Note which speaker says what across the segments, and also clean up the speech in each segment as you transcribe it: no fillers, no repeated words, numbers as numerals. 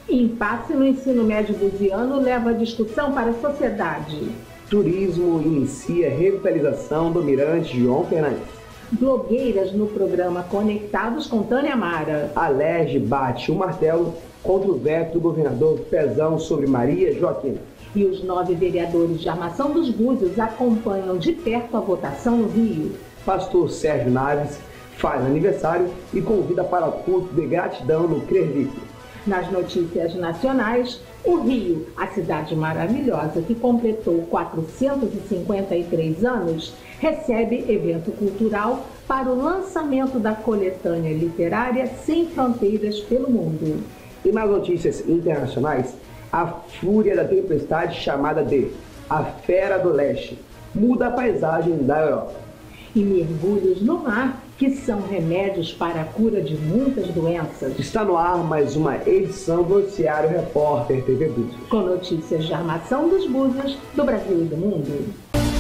Speaker 1: Impasse no ensino médio buziano leva a discussão para a sociedade.
Speaker 2: Turismo inicia revitalização do Mirante João Fernandes.
Speaker 1: Blogueiras no programa Conectados com Tânia Mara.
Speaker 2: Alerj bate o martelo contra o veto do governador Pezão sobre Maria Joaquina.
Speaker 1: E os 9 vereadores de Armação dos Búzios acompanham de perto a votação no Rio.
Speaker 2: Pastor Sérgio Naves faz aniversário e convida para o culto de gratidão no CREVIC.
Speaker 1: Nas notícias nacionais, o Rio, a cidade maravilhosa que completou 453 anos, recebe evento cultural para o lançamento da coletânea literária Sem Fronteiras pelo Mundo.
Speaker 2: E nas notícias internacionais, a fúria da tempestade chamada de A Fera do Leste muda a paisagem da Europa.
Speaker 1: E mergulhos no mar, que são remédios para a cura de muitas doenças.
Speaker 2: Está no ar mais uma edição do Noticiário Repórter TV Búzios.
Speaker 1: Com notícias de Armação dos Búzios, do Brasil e do mundo.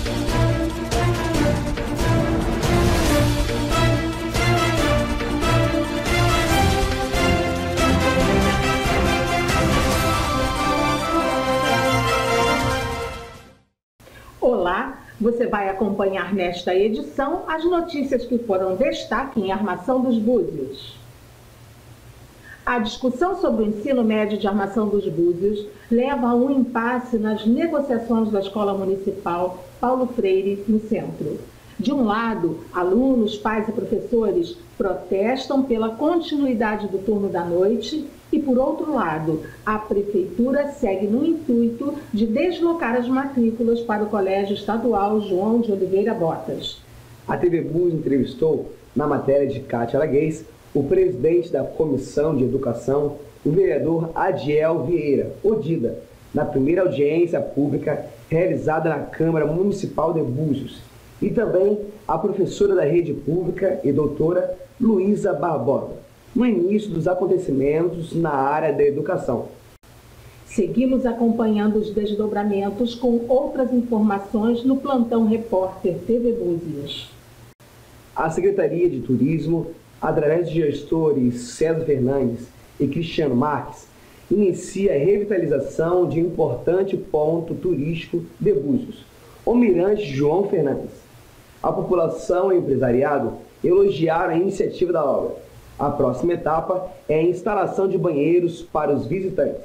Speaker 1: Olá! Você vai acompanhar nesta edição as notícias que foram destaque em Armação dos Búzios. A discussão sobre o ensino médio de Armação dos Búzios leva a um impasse nas negociações da Escola Municipal Paulo Freire, no centro. De um lado, alunos, pais e professores protestam pela continuidade do turno da noite e, por outro lado, a Prefeitura segue no intuito de deslocar as matrículas para o Colégio Estadual João de Oliveira Botas.
Speaker 2: A TV Búzios entrevistou, na matéria de Cátia Araguês, o presidente da Comissão de Educação, o vereador Adiel Vieira, Odida, na primeira audiência pública realizada na Câmara Municipal de Búzios, e também a professora da rede pública e doutora Luísa Barbosa, no início dos acontecimentos na área da educação.
Speaker 1: Seguimos acompanhando os desdobramentos com outras informações no Plantão Repórter TV Búzios.
Speaker 2: A Secretaria de Turismo, através de gestores César Fernandes e Cristiano Marques, inicia a revitalização de importante ponto turístico de Búzios, o Mirante João Fernandes. A população e o empresariado elogiaram a iniciativa da obra. A próxima etapa é a instalação de banheiros para os visitantes.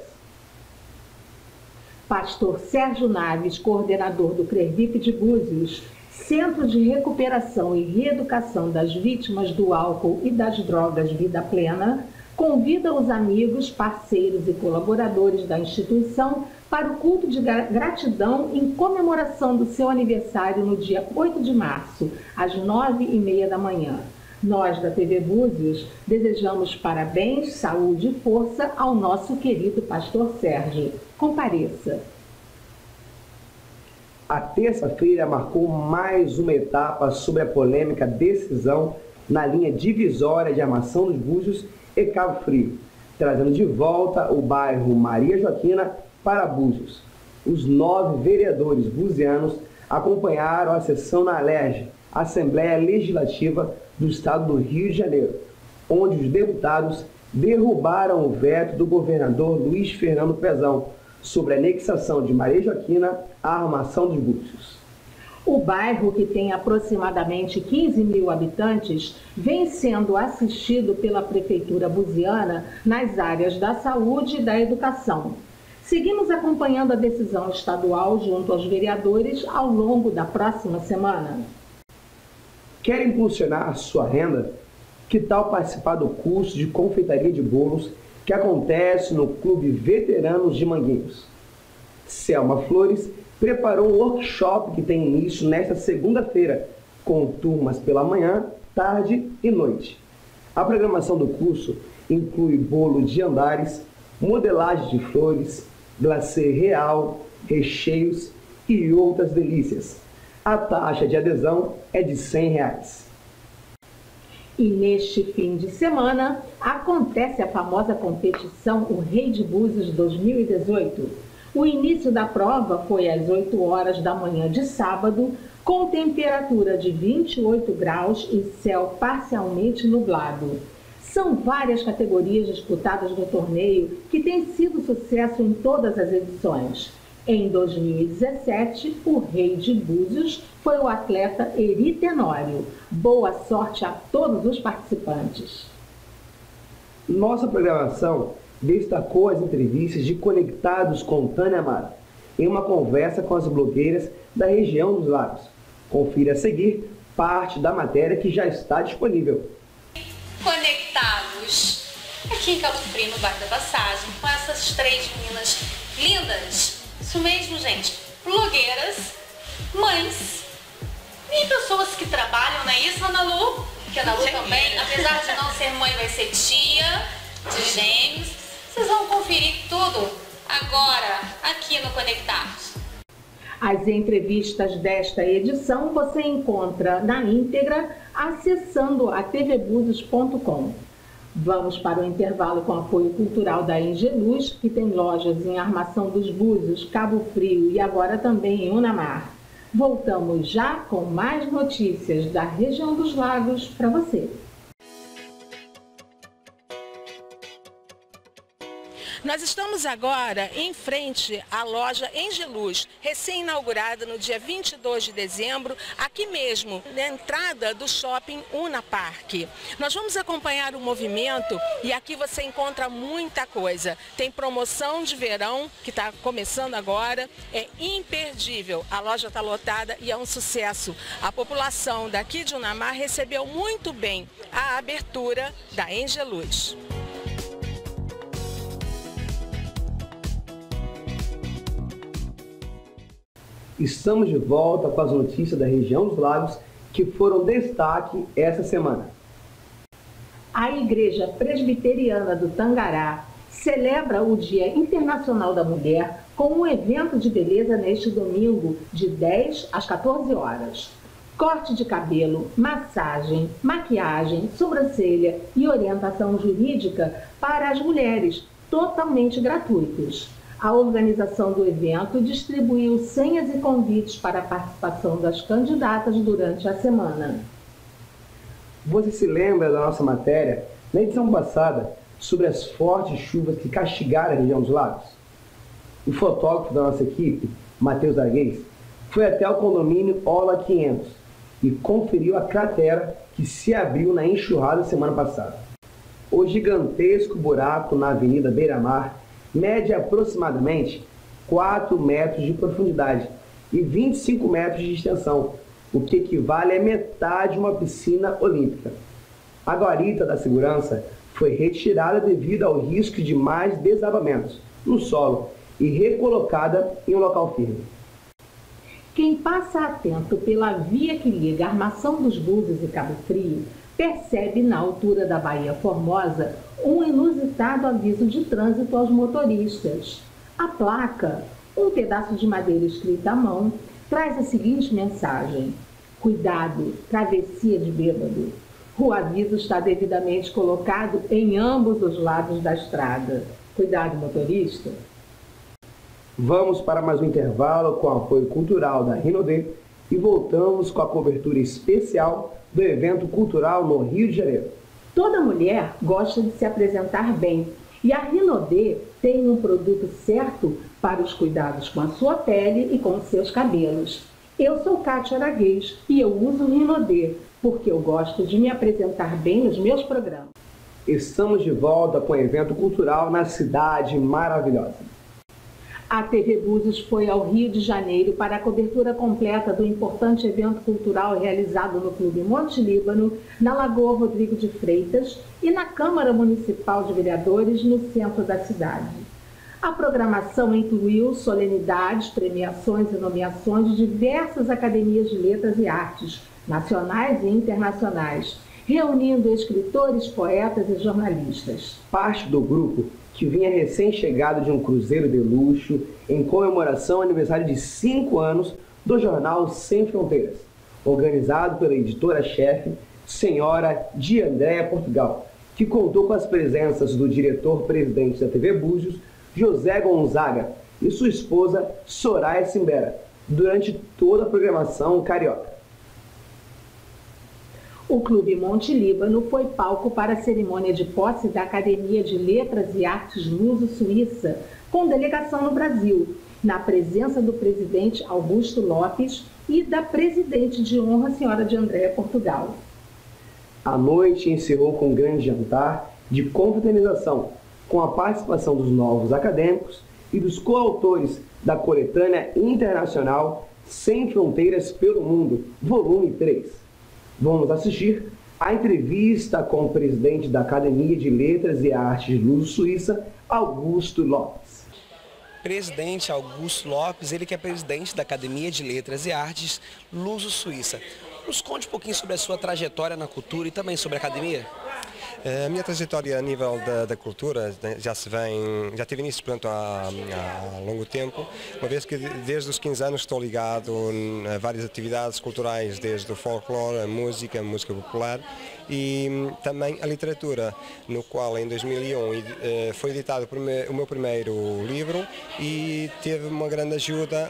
Speaker 1: Pastor Sérgio Naves, coordenador do CREVIC de Búzios, Centro de Recuperação e Reeducação das Vítimas do Álcool e das Drogas Vida Plena, convida os amigos, parceiros e colaboradores da instituição para o culto de gratidão em comemoração do seu aniversário no dia 8 de março, às 9h30 da manhã. Nós, da TV Búzios, desejamos parabéns, saúde e força ao nosso querido pastor Sérgio. Compareça.
Speaker 2: A terça-feira marcou mais uma etapa sobre a polêmica decisão na linha divisória de Armação dos Búzios e Cabo Frio, trazendo de volta o bairro Maria Joaquina para Búzios. Os 9 vereadores buzianos acompanharam a sessão na Alerj, Assembleia Legislativa do Estado do Rio de Janeiro, onde os deputados derrubaram o veto do governador Luiz Fernando Pezão sobre a anexação de Maria Joaquina à Armação dos Búzios.
Speaker 1: O bairro, que tem aproximadamente 15 mil habitantes, vem sendo assistido pela Prefeitura buziana nas áreas da saúde e da educação. Seguimos acompanhando a decisão estadual junto aos vereadores ao longo da próxima semana.
Speaker 2: Quer impulsionar a sua renda? Que tal participar do curso de confeitaria de bolos que acontece no Clube Veteranos de Manguinhos? Selma Flores preparou um workshop que tem início nesta segunda-feira, com turmas pela manhã, tarde e noite. A programação do curso inclui bolo de andares, modelagem de flores, glacê real, recheios e outras delícias. A taxa de adesão é de R$100.
Speaker 1: E neste fim de semana acontece a famosa competição O Rei de Búzios 2018. O início da prova foi às 8 horas da manhã de sábado, com temperatura de 28 graus e céu parcialmente nublado. São várias categorias disputadas no torneio que tem sido sucesso em todas as edições. Em 2017, o rei de Búzios foi o atleta Eri Tenório. Boa sorte a todos os participantes.
Speaker 2: Nossa programação destacou as entrevistas de Conectados com Tânia Amaro, em uma conversa com as blogueiras da região dos Lagos. Confira a seguir parte da matéria que já está disponível.
Speaker 3: Conectados aqui em Cabo Frio, no Bairro da Passagem, com essas três meninas lindas. Isso mesmo, gente. Blogueiras, mães e pessoas que trabalham, não é isso, Ana Lu? Que a Ana Lu também, apesar de não ser mãe, vai ser tia de gêmeos. Vocês vão conferir tudo agora aqui no Conectados.
Speaker 1: As entrevistas desta edição você encontra na íntegra acessando a tvbuzios.com. Vamos para o intervalo com apoio cultural da Engeluz, que tem lojas em Armação dos Búzios, Cabo Frio e agora também em Unamar. Voltamos já com mais notícias da região dos Lagos para você.
Speaker 4: Nós estamos agora em frente à loja Engeluz, recém-inaugurada no dia 22 de dezembro, aqui mesmo, na entrada do shopping Unapark. Nós vamos acompanhar o movimento e aqui você encontra muita coisa. Tem promoção de verão, que está começando agora, é imperdível. A loja está lotada e é um sucesso. A população daqui de Unamar recebeu muito bem a abertura da Engeluz.
Speaker 2: Estamos de volta com as notícias da região dos Lagos que foram destaque essa semana.
Speaker 1: A Igreja Presbiteriana do Tangará celebra o Dia Internacional da Mulher com um evento de beleza neste domingo, de 10 às 14 horas. Corte de cabelo, massagem, maquiagem, sobrancelha e orientação jurídica para as mulheres, totalmente gratuitos. A organização do evento distribuiu senhas e convites para a participação das candidatas durante a semana.
Speaker 2: Você se lembra da nossa matéria, na edição passada, sobre as fortes chuvas que castigaram a região dos Lagos? O fotógrafo da nossa equipe, Matheus Arguez, foi até o condomínio Ola 500 e conferiu a cratera que se abriu na enxurrada semana passada. O gigantesco buraco na Avenida Beira-Mar mede aproximadamente 4 metros de profundidade e 25 metros de extensão, o que equivale a metade de uma piscina olímpica. A guarita da segurança foi retirada devido ao risco de mais desabamentos no solo e recolocada em um local firme.
Speaker 1: Quem passa atento pela via que liga a Armação dos Búzios e Cabo Frio percebe na altura da Baía Formosa um inusitado aviso de trânsito aos motoristas. A placa, um pedaço de madeira escrita à mão, traz a seguinte mensagem: cuidado, travessia de bêbado. O aviso está devidamente colocado em ambos os lados da estrada. Cuidado, motorista.
Speaker 2: Vamos para mais um intervalo com o apoio cultural da Rinodê e voltamos com a cobertura especial do evento cultural no Rio de Janeiro.
Speaker 1: Toda mulher gosta de se apresentar bem e a Rinodê tem um produto certo para os cuidados com a sua pele e com os seus cabelos. Eu sou Kátia Araguez e eu uso o Rinodê porque eu gosto de me apresentar bem nos meus programas.
Speaker 2: Estamos de volta com o evento cultural na Cidade Maravilhosa.
Speaker 1: A TV Búzios foi ao Rio de Janeiro para a cobertura completa do importante evento cultural realizado no Clube Monte Líbano, na Lagoa Rodrigo de Freitas e na Câmara Municipal de Vereadores, no centro da cidade. A programação incluiu solenidades, premiações e nomeações de diversas academias de letras e artes, nacionais e internacionais, reunindo escritores, poetas e jornalistas.
Speaker 2: Parte do grupo, que vinha recém-chegado de um cruzeiro de luxo em comemoração ao aniversário de 5 anos do jornal Sem Fronteiras, organizado pela editora-chefe, senhora Diandréia Portugal, que contou com as presenças do diretor-presidente da TV Búzios, José Gonzaga, e sua esposa, Soraya Simbera, durante toda a programação carioca.
Speaker 1: O Clube Monte Líbano foi palco para a cerimônia de posse da Academia de Letras e Artes Luso-Suíça, com delegação no Brasil, na presença do presidente Augusto Lopes e da presidente de honra, a senhora de Andréa Portugal.
Speaker 2: A noite encerrou com um grande jantar de confraternização, com a participação dos novos acadêmicos e dos coautores da coletânea internacional Sem Fronteiras pelo Mundo, volume 3. Vamos assistir a entrevista com o presidente da Academia de Letras e Artes Luso-Suíça, Augusto Lopes.
Speaker 5: Presidente Augusto Lopes, ele que é presidente da Academia de Letras e Artes Luso-Suíça. Nos conte um pouquinho sobre a sua trajetória na cultura e também sobre a academia.
Speaker 6: A minha trajetória a nível da cultura já teve início há longo tempo, uma vez que desde os 15 anos estou ligado a várias atividades culturais, desde o folclore, a música popular e também a literatura, no qual em 2001 foi editado o meu primeiro livro e teve uma grande ajuda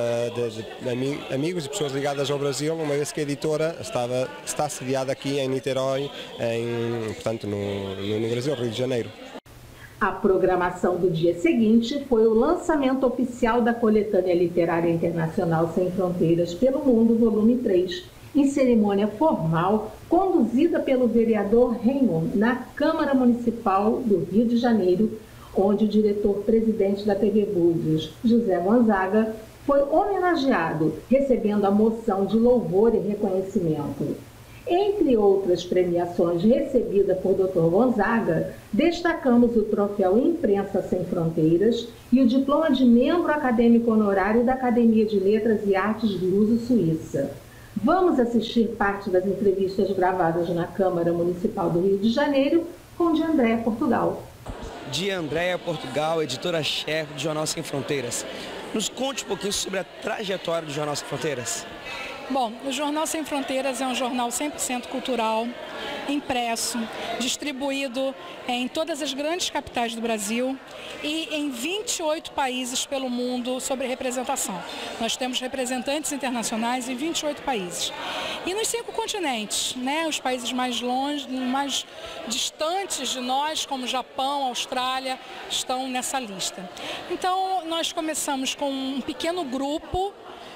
Speaker 6: de amigos e pessoas ligadas ao Brasil, uma vez que a editora está sediada aqui em Niterói, portanto no Brasil, Rio de Janeiro.
Speaker 1: A programação do dia seguinte foi o lançamento oficial da coletânea literária internacional Sem Fronteiras pelo Mundo, volume 3, em cerimônia formal conduzida pelo vereador Raymond na Câmara Municipal do Rio de Janeiro, onde o diretor-presidente da TV Búzios, José Gonzaga, foi homenageado, recebendo a moção de louvor e reconhecimento. Entre outras premiações recebidas por Dr. Gonzaga, destacamos o troféu Imprensa Sem Fronteiras e o diploma de membro acadêmico honorário da Academia de Letras e Artes Luso-Suíça. Vamos assistir parte das entrevistas gravadas na Câmara Municipal do Rio de Janeiro com de Andréa Portugal.
Speaker 5: De Andréa Portugal, editora-chefe do Jornal Sem Fronteiras. Nos conte um pouquinho sobre a trajetória do Jornal Sem Fronteiras.
Speaker 7: Bom, o Jornal Sem Fronteiras é um jornal 100% cultural, impresso, distribuído em todas as grandes capitais do Brasil e em 28 países pelo mundo sobre representação. Nós temos representantes internacionais em 28 países. E nos 5 continentes, né, os países mais longe, mais distantes de nós, como Japão, Austrália, estão nessa lista. Então, nós começamos com um pequeno grupo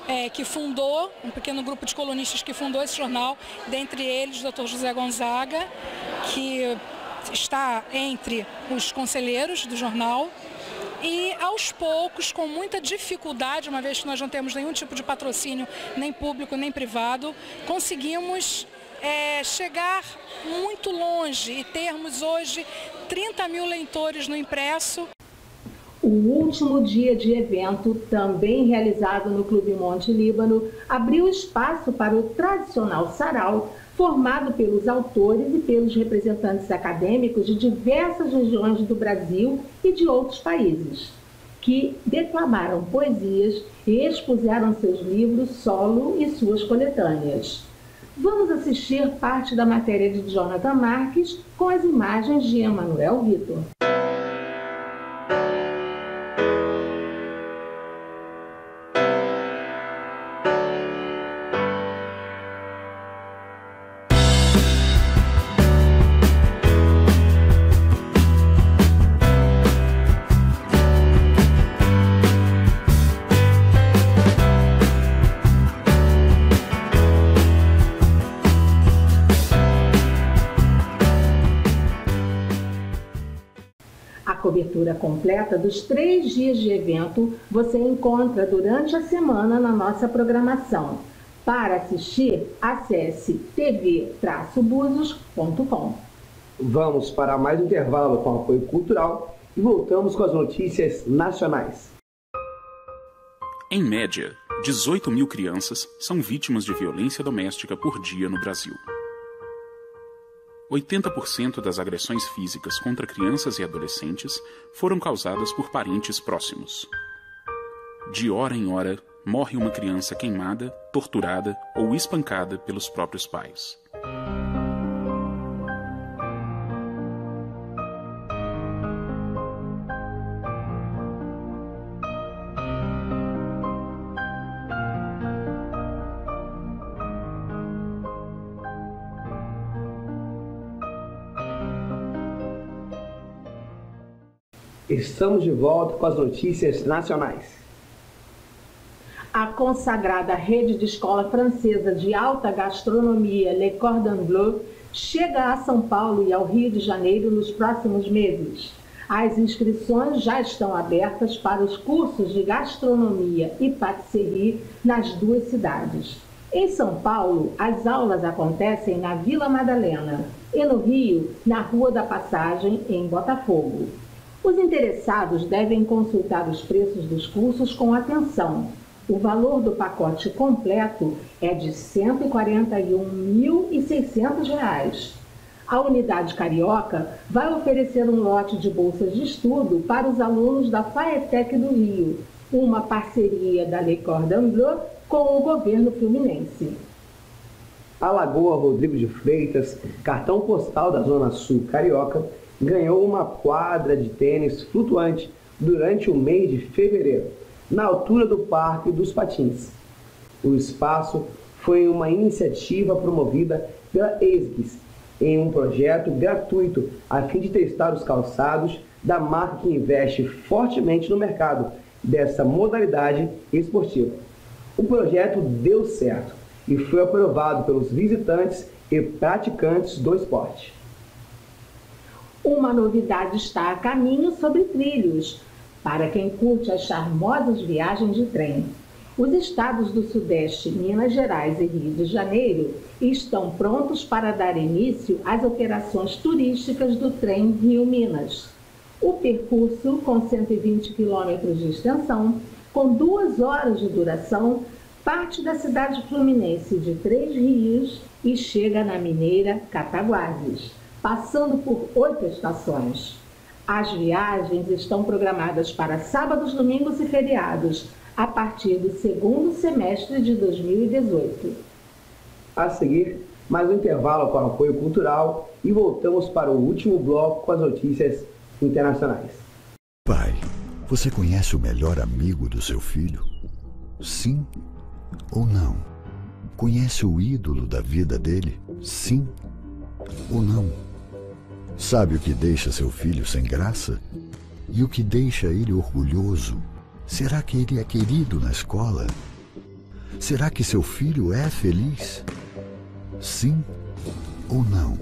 Speaker 7: um pequeno grupo de colunistas que fundou esse jornal, dentre eles o Dr. José Gonzaga, que está entre os conselheiros do jornal. E aos poucos, com muita dificuldade, uma vez que nós não temos nenhum tipo de patrocínio, nem público, nem privado, conseguimos chegar muito longe e termos hoje 30 mil leitores no impresso.
Speaker 1: O último dia de evento, também realizado no Clube Monte Líbano, abriu espaço para o tradicional sarau, formado pelos autores e pelos representantes acadêmicos de diversas regiões do Brasil e de outros países, que declamaram poesias e expuseram seus livros solo e suas coletâneas. Vamos assistir parte da matéria de Jonathan Marques com as imagens de Emanuel Vitor. A cobertura completa dos 3 dias de evento você encontra durante a semana na nossa programação. Para assistir, acesse tv-búzios.com.
Speaker 2: Vamos para mais um intervalo com apoio cultural e voltamos com as notícias nacionais.
Speaker 8: Em média, 18 mil crianças são vítimas de violência doméstica por dia no Brasil. 80% das agressões físicas contra crianças e adolescentes foram causadas por parentes próximos. De hora em hora, morre uma criança queimada, torturada ou espancada pelos próprios pais.
Speaker 2: Estamos de volta com as notícias nacionais.
Speaker 1: A consagrada rede de escola francesa de alta gastronomia Le Cordon Bleu chega a São Paulo e ao Rio de Janeiro nos próximos meses. As inscrições já estão abertas para os cursos de gastronomia e patisserie nas duas cidades. Em São Paulo, as aulas acontecem na Vila Madalena e no Rio, na Rua da Passagem, em Botafogo. Os interessados devem consultar os preços dos cursos com atenção. O valor do pacote completo é de R$ 141.600. A unidade carioca vai oferecer um lote de bolsas de estudo para os alunos da FAETEC do Rio, uma parceria da Le Cordon Bleu com o governo fluminense.
Speaker 2: A Lagoa Rodrigo de Freitas, cartão postal da Zona Sul carioca, ganhou uma quadra de tênis flutuante durante o mês de fevereiro, na altura do Parque dos Patins. O espaço foi uma iniciativa promovida pela ESGS, em um projeto gratuito a fim de testar os calçados da marca que investe fortemente no mercado dessa modalidade esportiva. O projeto deu certo e foi aprovado pelos visitantes e praticantes do esporte.
Speaker 1: Uma novidade está a caminho sobre trilhos, para quem curte as charmosas viagens de trem. Os estados do Sudeste, Minas Gerais e Rio de Janeiro estão prontos para dar início às operações turísticas do trem Rio-Minas. O percurso, com 120 quilômetros de extensão, com 2 horas de duração, parte da cidade fluminense de Três Rios e chega na mineira Cataguases, passando por 8 estações. As viagens estão programadas para sábados, domingos e feriados, a partir do segundo semestre de 2018.
Speaker 2: A seguir, mais um intervalo com apoio cultural e voltamos para o último bloco com as notícias internacionais.
Speaker 9: Pai, você conhece o melhor amigo do seu filho? Sim ou não? Conhece o ídolo da vida dele? Sim ou não? Sabe o que deixa seu filho sem graça? E o que deixa ele orgulhoso? Será que ele é querido na escola? Será que seu filho é feliz? Sim ou não?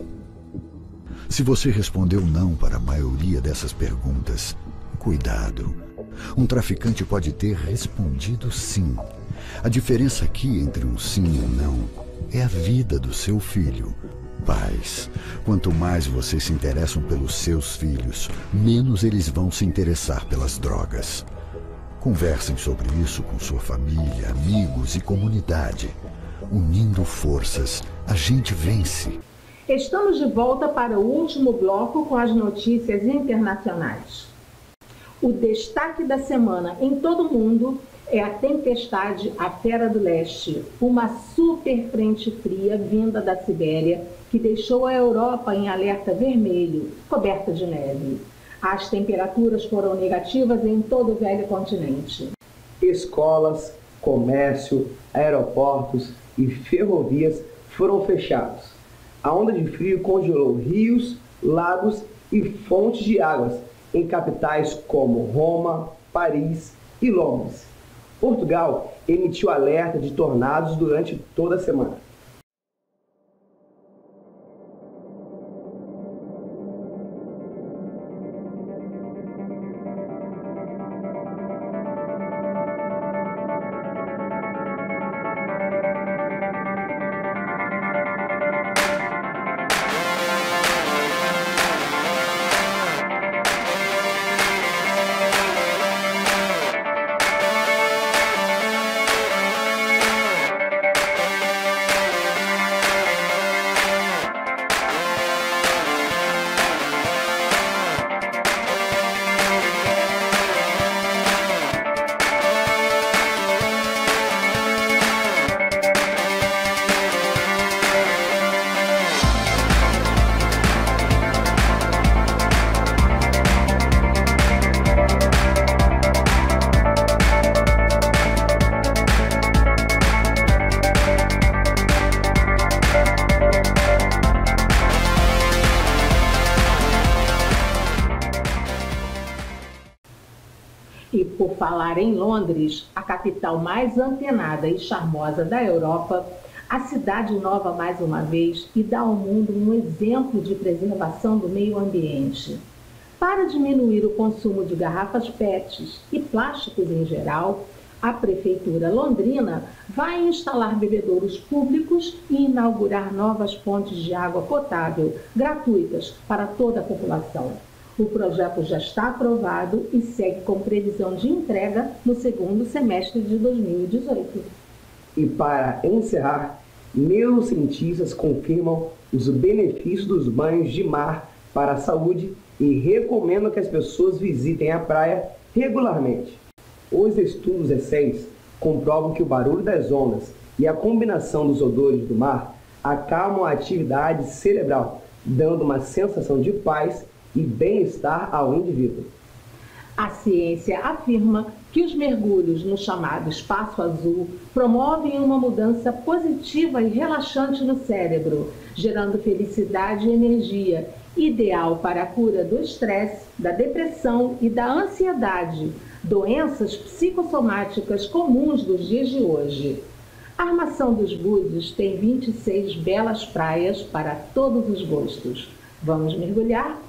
Speaker 9: Se você respondeu não para a maioria dessas perguntas, cuidado. Um traficante pode ter respondido sim. A diferença aqui entre um sim e um não é a vida do seu filho. Pais, quanto mais vocês se interessam pelos seus filhos, menos eles vão se interessar pelas drogas. Conversem sobre isso com sua família, amigos e comunidade. Unindo forças, a gente vence.
Speaker 1: Estamos de volta para o último bloco com as notícias internacionais. O destaque da semana em todo o mundo é a tempestade A Fera do Leste, uma super frente fria vinda da Sibéria que deixou a Europa em alerta vermelho, coberta de neve. As temperaturas foram negativas em todo o velho continente.
Speaker 2: Escolas, comércio, aeroportos e ferrovias foram fechados. A onda de frio congelou rios, lagos e fontes de águas em capitais como Roma, Paris e Londres. Portugal emitiu alerta de tornados durante toda a semana.
Speaker 1: por falar em Londres, a capital mais antenada e charmosa da Europa, a cidade inova mais uma vez e dá ao mundo um exemplo de preservação do meio ambiente. Para diminuir o consumo de garrafas PETs e plásticos em geral, a Prefeitura londrina vai instalar bebedouros públicos e inaugurar novas fontes de água potável gratuitas para toda a população. O projeto já está aprovado e segue com previsão de entrega no segundo semestre de 2018.
Speaker 2: E para encerrar, neurocientistas confirmam os benefícios dos banhos de mar para a saúde e recomendam que as pessoas visitem a praia regularmente. Os estudos recentes comprovam que o barulho das ondas e a combinação dos odores do mar acalmam a atividade cerebral, dando uma sensação de paz e bem-estar ao indivíduo.
Speaker 1: A ciência afirma que os mergulhos no chamado espaço azul promovem uma mudança positiva e relaxante no cérebro, gerando felicidade e energia, ideal para a cura do estresse, da depressão e da ansiedade, doenças psicossomáticas comuns dos dias de hoje. A Armação dos Búzios tem 26 belas praias para todos os gostos. Vamos mergulhar?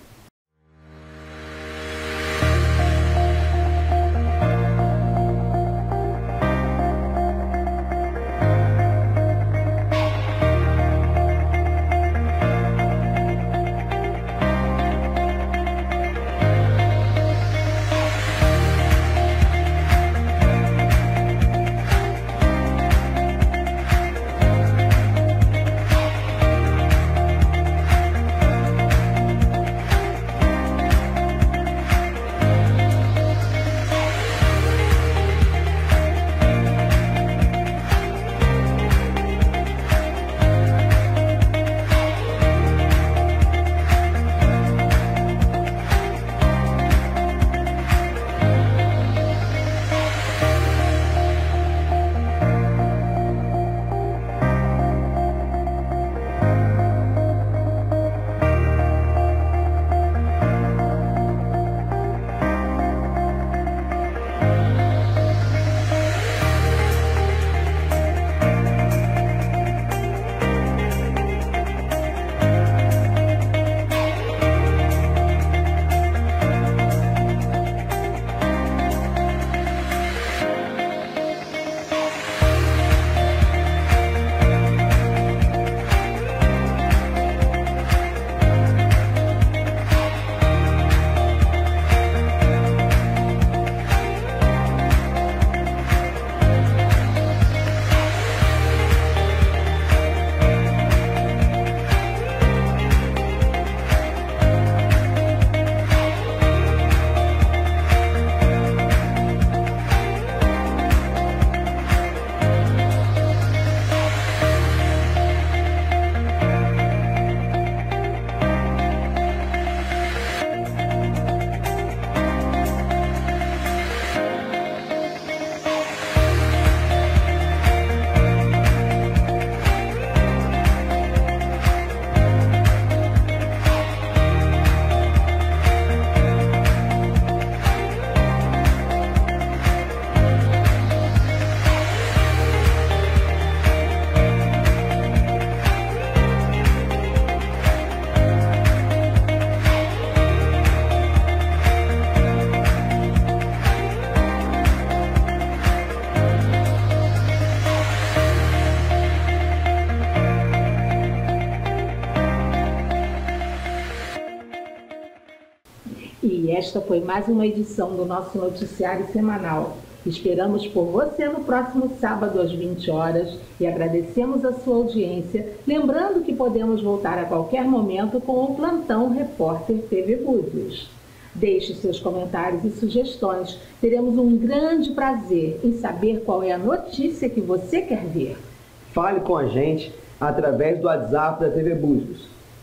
Speaker 1: E esta foi mais uma edição do nosso noticiário semanal. Esperamos por você no próximo sábado às 20 horas e agradecemos a sua audiência, lembrando que podemos voltar a qualquer momento com o Plantão Repórter TV Búzios. Deixe seus comentários e sugestões, teremos um grande prazer em saber qual é a notícia que você quer ver.
Speaker 2: Fale com a gente através do WhatsApp da TV Búzios,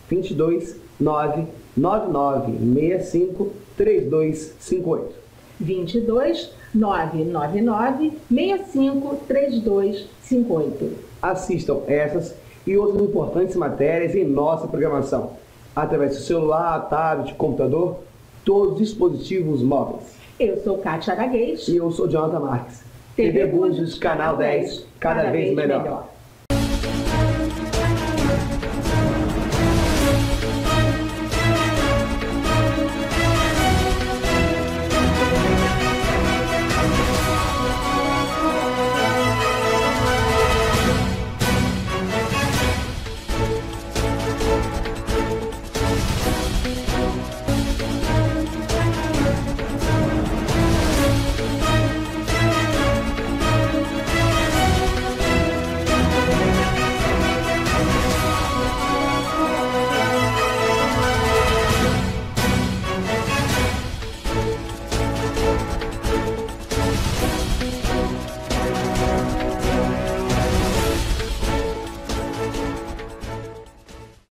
Speaker 2: 22 99965 3258.
Speaker 1: 22 999 65 3258.
Speaker 2: Assistam essas e outras importantes matérias em nossa programação, através do celular, tablet, computador, todos os dispositivos móveis.
Speaker 1: Eu sou Kátia Araguês.
Speaker 2: E eu sou Jonathan Marques. TV Búzios, Canal 10, cada vez melhor.